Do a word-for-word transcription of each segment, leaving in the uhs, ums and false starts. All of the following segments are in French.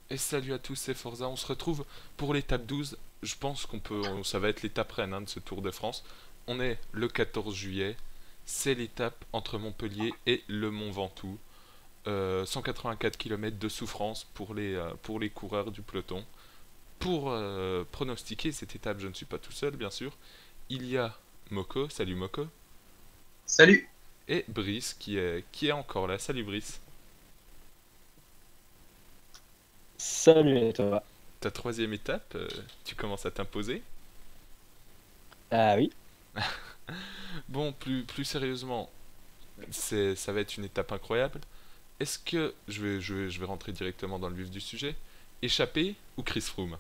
Et salut à tous, c'est Forza. On se retrouve pour l'étape douze. Je pense qu'on peut, on- ça va être l'étape reine hein, de ce Tour de France. On est le quatorze juillet. C'est l'étape entre Montpellier et le Mont Ventoux. Euh, cent quatre-vingt-quatre kilomètres de souffrance pour les, euh, pour les coureurs du peloton. Pour euh, pronostiquer cette étape, je ne suis pas tout seul, bien sûr. Il y a Moko, salut Moko, Salut. et Brice qui est, qui est encore là. Salut Brice. Salut à toi. Ta troisième étape, euh, tu commences à t'imposer. Ah oui. Bon, plus, plus sérieusement, c'est, ça va être une étape incroyable. Est-ce que, je vais, je vais, je vais rentrer directement dans le vif du sujet, échappé ou Chris Froome?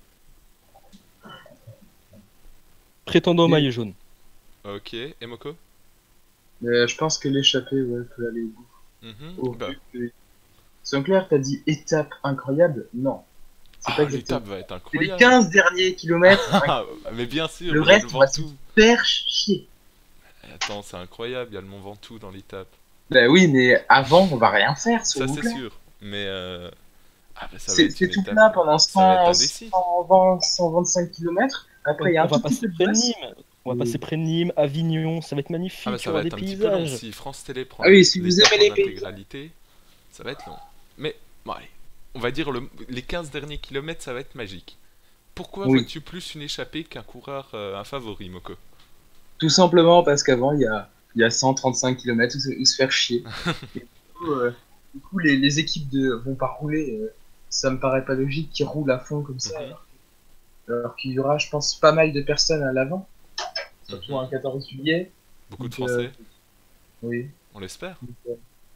Prétendant au Et, maillot jaune. Ok, et Moko? euh, je pense que l'échappée ouais, peut aller au bout. Mhm, Au bah, vu que... Sinclair, t'as dit étape incroyable? Non, c'est pas ah, exactement. l'étape va être C'est les incroyable. quinze derniers kilomètres. Inc- Ah, mais bien sûr, Le mais il y a le reste, on va se Ventoux. faire chier. Attends, c'est incroyable, il y a le Mont Ventoux dans l'étape. Bah oui, mais avant, on va rien faire, s'il Ça, vous c'est plaît. sûr, mais euh, ah, bah, ça va C'est être c'est une tout étape, plat pendant ça va être cent, indécis. cent vingt, cent vingt-cinq kilomètres. Après, On, il y a on un va tout petit peu passer de près de glace. Nîmes. On va Et- passer près de Nîmes, Avignon. Ça va être Ah, bah, magnifique. Il y ça va aura des être un petit peu long. paysages. Si France Télé prend Ah oui, l'é- si vous l'étape aimez en les pays. intégralité, ça va être long. Mais, bon, allez, on va dire le- les quinze derniers kilomètres, ça va être magique. Pourquoi Oui, vois-tu plus une échappée qu'un coureur, euh, un favori, Moko? tout simplement parce qu'avant, il y a, il y a cent trente-cinq kilomètres où, se où se faire chier. Et du coup, euh, du coup, les, les équipes de, vont pas rouler. Euh, ça me paraît pas logique qu'ils roulent à fond comme ça. Mhm, Alors, alors qu'il y aura, je pense, pas mal de personnes à l'avant, surtout un mhm. quatorze juillet. Beaucoup de Donc, euh, Français, oui. on l'espère. Donc, euh,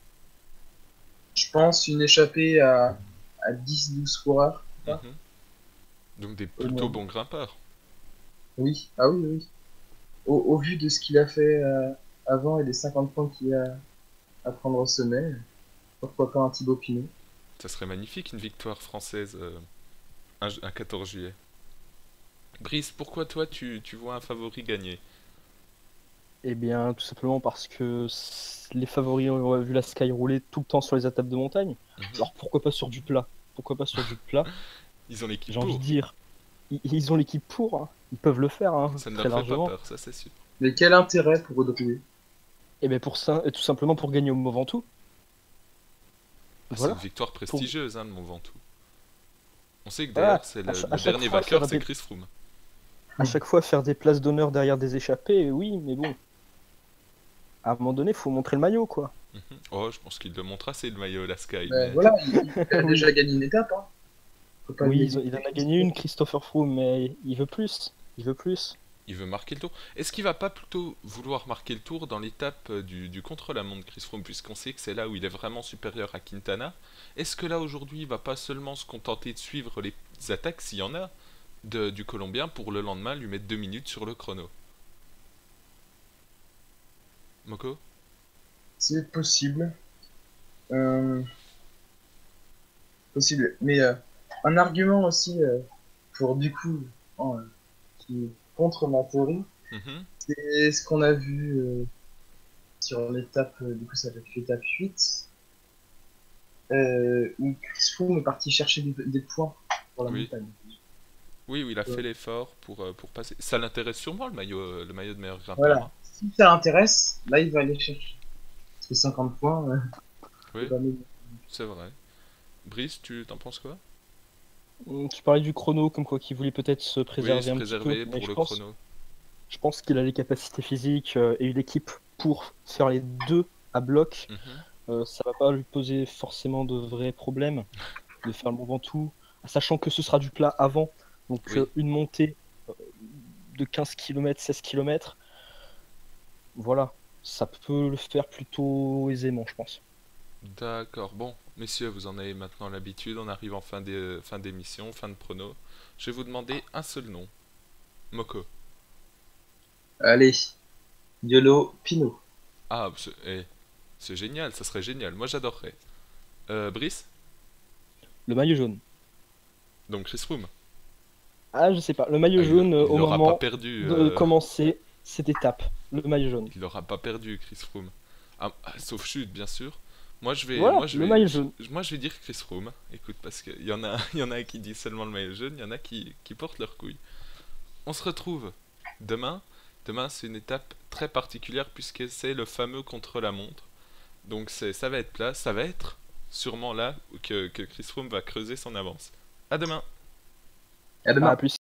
je pense une échappée à, à dix douze coureurs. Pas Mhm. Donc des au plutôt moins. bons grimpeurs. Oui, ah oui, oui. Au, au vu de ce qu'il a fait euh, avant et des cinquante points qu'il a à prendre au sommet, pourquoi pas un Thibaut Pinot? Ça serait magnifique une victoire française euh, un, un quatorze juillet. Brice, pourquoi toi tu, tu vois un favori gagner? Eh bien, tout simplement parce que s- les favoris ont vu la Sky rouler tout le temps sur les étapes de montagne. Mhm. Alors pourquoi pas sur du plat? Pourquoi pas sur du plat? Ils ont l'équipe J'ai envie de pour. dire, i- ils ont l'équipe pour, hein. Ils peuvent le faire, hein, Ça ne très leur fait pas largement. peur, ça c'est sûr. Mais quel intérêt pour Audrey? Et bien pour ça, et tout simplement pour gagner au Mont Ventoux. Ah, c'est une Voilà. victoire Pour, prestigieuse hein, de Mont Ventoux. On sait que voilà. d'ailleurs c'est À, le, cha- à le chaque dernier fois faire vainqueur, c'est des, Chris Froome. à chaque fois faire des places d'honneur derrière des échappées, oui, mais bon, à un moment donné, faut montrer le maillot, quoi. Mhm. Oh, je pense qu'il le montre assez le maillot la Sky, Ben mais voilà, il, il a Oui, déjà gagné une étape, hein. Faut pas oui, lui ils ont- il en éviter. a gagné une, Christopher Froome, mais il veut plus. Il veut plus. il veut marquer le tour. Est-ce qu'il va pas plutôt vouloir marquer le tour dans l'étape euh, du, du contre-la-montre Chris Froome, puisqu'on sait que c'est là où il est vraiment supérieur à Quintana? Est-ce que là aujourd'hui il va pas seulement se contenter de suivre les attaques, s'il y en a, de- du Colombien pour le lendemain lui mettre deux minutes sur le chrono? Moko? C'est possible. Euh, possible. Mais euh, un argument aussi euh, pour du coup euh, qui contre ma théorie, Mhm. c'est ce qu'on a vu euh, sur l'étape, euh, du coup ça va être l'étape huit, euh, où Chris Froome est parti chercher des, des points pour la Oui. montagne. Oui, oui, il a Euh, fait l'effort pour, euh, pour passer. Ça l'intéresse sûrement le maillot, euh, le maillot de meilleur grimpeur, voilà. hein. Si ça l'intéresse, là il va aller chercher. Parce que cinquante points, euh, c'est Oui, pas mal. c'est vrai. Brice, tu t'en penses quoi? Hum, Tu parlais du chrono, comme quoi qu'il voulait peut-être se Oui, préserver se un petit peu, préserver mais pour je le pense, chrono. je pense qu'il a les capacités physiques euh, et l'équipe pour faire les deux à bloc. Mhm. Euh, ça va pas lui poser forcément de vrais problèmes de faire le Mont Ventoux, sachant que ce sera du plat avant, donc Oui, euh, une montée euh, de quinze kilomètres, seize kilomètres, voilà, ça peut le faire plutôt aisément, je pense. d'accord. Bon, messieurs, vous en avez maintenant l'habitude. On arrive en fin des- fin d'émission, fin de prono. Je vais vous demander un seul nom. Moko. Allez, YOLO Pinot. Ah, c'est eh, c'est génial, ça serait génial. Moi, j'adorerais. Euh, Brice? Le maillot jaune. Donc Chris Froome. Ah, je sais pas, le maillot Ah, il, jaune euh, il au l'aura pas moment perdu. de euh, commencer cette étape, le maillot jaune. il l'aura pas perdu, Chris Froome. Ah, ah, sauf chute, bien sûr. Moi je vais, Voilà, moi je le vais, maillot jaune. je- moi je vais dire Chris Froome. Écoute, parce qu'il y en a, il y en a qui disent seulement le maillot jaune, il y en a qui, qui portent leur couille. On se retrouve demain. Demain c'est une étape très particulière puisque c'est le fameux contre-la-montre. Donc c'est, ça va être là, ça va être sûrement là que, que Chris Froome va creuser son avance. À demain. À demain. À plus.